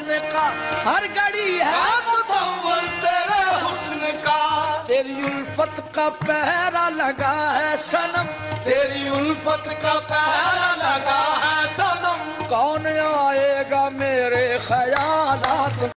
हुस्न का, हर घड़ी है तसव्वुर तेरे हुस्न का। तेरी उल्फत का पहरा लगा है सनम, तेरी उल्फत का पहरा लगा